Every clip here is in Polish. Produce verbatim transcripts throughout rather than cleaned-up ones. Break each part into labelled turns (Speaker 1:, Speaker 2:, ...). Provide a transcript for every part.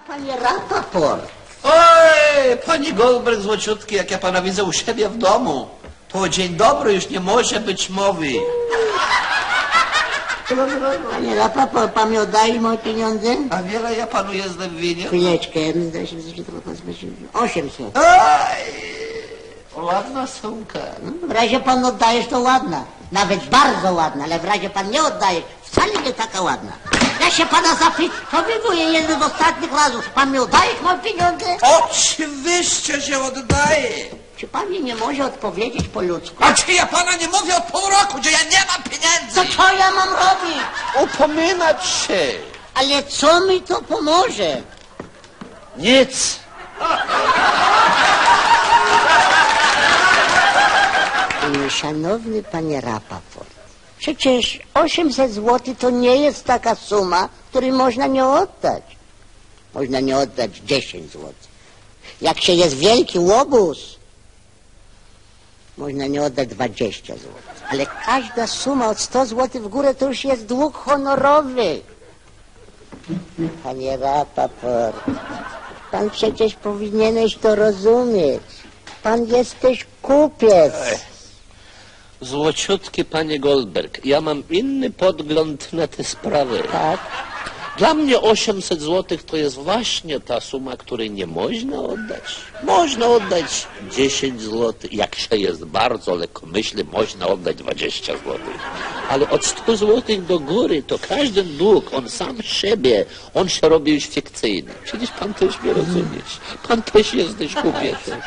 Speaker 1: Panie Rapaport.
Speaker 2: Oj, pani Goldberg złociutki, jak ja pana widzę u siebie w domu, to o dzień dobry już nie może być mowy.
Speaker 1: Panie Rapaport, pan mi oddaje moje pieniądze?
Speaker 2: A wiele ja panu jestem winien?
Speaker 1: Chwileczkę, zdaje się, że to osiemset.
Speaker 2: Oj, ładna sumka.
Speaker 1: W razie pan oddajesz, to ładna. Nawet bardzo ładna, ale w razie pan nie oddaje, wcale nie taka ładna. Ja się pana zapytuję jeden z ostatnich razów. Pan mi oddaje moje pieniądze?
Speaker 2: Oczywiście, że oddaję.
Speaker 1: Czy pan mi nie może odpowiedzieć po ludzku?
Speaker 2: A czy ja pana nie mówię od pół roku, że ja nie mam pieniędzy?
Speaker 1: To co ja mam robić?
Speaker 2: Upominać się.
Speaker 1: Ale co mi to pomoże?
Speaker 2: Nic.
Speaker 1: Szanowny panie Rapaport, przecież osiemset złotych to nie jest taka suma, której można nie oddać. Można nie oddać dziesięć złotych. Jak się jest wielki łobuz, można nie oddać dwadzieścia złotych. Ale każda suma od sto złotych w górę to już jest dług honorowy. Panie Rapaport, pan przecież powinieneś to rozumieć. Pan jesteś kupiec.
Speaker 3: Złociutki panie Goldberg, ja mam inny podgląd na te sprawy.
Speaker 1: Tak?
Speaker 3: Dla mnie osiemset złotych to jest właśnie ta suma, której nie można oddać. Można oddać dziesięć złotych, jak się jest bardzo lekkomyślny, można oddać dwadzieścia złotych. Ale od stu złotych do góry to każdy dług, on sam siebie, on się robi już fikcyjny. Przecież pan też mnie rozumiesz. Pan też jesteś kupiecem.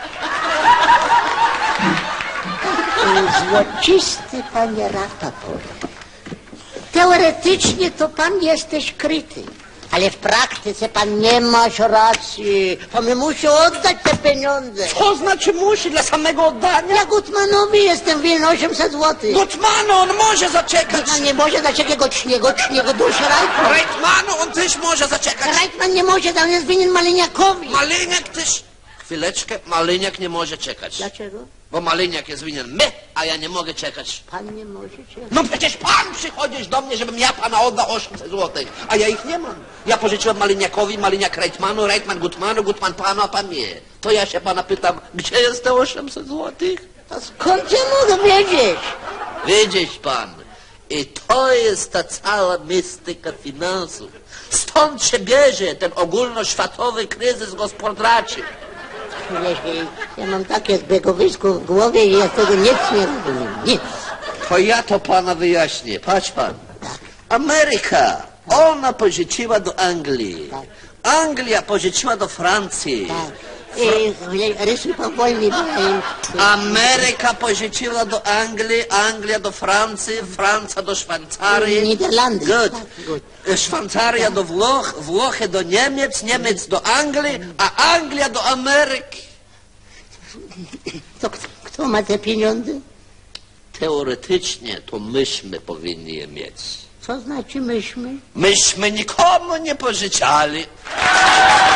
Speaker 1: Złocisty panie Rapaport, teoretycznie to pan jesteś kryty, ale w praktyce pan nie masz racji. Pan mi musi oddać te pieniądze.
Speaker 2: Co znaczy musi dla samego oddania?
Speaker 1: Ja Gutmanowi jestem winien osiemset złotych.
Speaker 2: Gutmanu, on może zaczekać.
Speaker 1: Gutman nie może zaczekać, go cznie, go cznie, go duszy Reitman.
Speaker 2: Reitmanu, on też może zaczekać.
Speaker 1: Reitman nie może, on jest winien Maliniakowi.
Speaker 2: Maliniak też... Chwileczkę, Maliniak nie może czekać.
Speaker 1: Dlaczego?
Speaker 2: Bo Maliniak jest winien my, a ja nie mogę czekać.
Speaker 1: Pan nie może czekać.
Speaker 2: No przecież pan przychodzisz do mnie, żebym ja pana oddał osiemset złotych, a ja ich nie mam. Ja pożyczyłem Maliniakowi, Maliniak Reitmanu, Reitman Gutmanu, Gutman panu, a pan nie. To ja się pana pytam, gdzie jest te osiemset złotych?
Speaker 1: To skąd ja mogę wiedzieć?
Speaker 2: Widzisz pan, i to jest ta cała mistyka finansów. Stąd się bierze ten ogólnoświatowy kryzys gospodarczy.
Speaker 1: Ja mam takie zbiegowisko w głowie i ja tego nic nie rozumiem. Nic.
Speaker 2: To ja to pana wyjaśnię. Patrz pan. Ameryka, ona pożyczyła do Anglii.
Speaker 1: Tak.
Speaker 2: Anglia pożyczyła do Francji.
Speaker 1: Tak. I rysuj powolnie.
Speaker 2: Ameryka pożyczyła do Anglii, Anglia do Francji, Francja do Szwajcarii.
Speaker 1: Niderlandy.
Speaker 2: Good.
Speaker 1: Tak, good.
Speaker 2: Szwajcaria do Włoch, Włochy do Niemiec, Niemiec do Anglii, a Anglia do Ameryki.
Speaker 1: To kto, kto ma te pieniądze?
Speaker 3: Teoretycznie to myśmy powinni je mieć.
Speaker 1: Co znaczy myśmy?
Speaker 2: Myśmy nikomu nie pożyczali.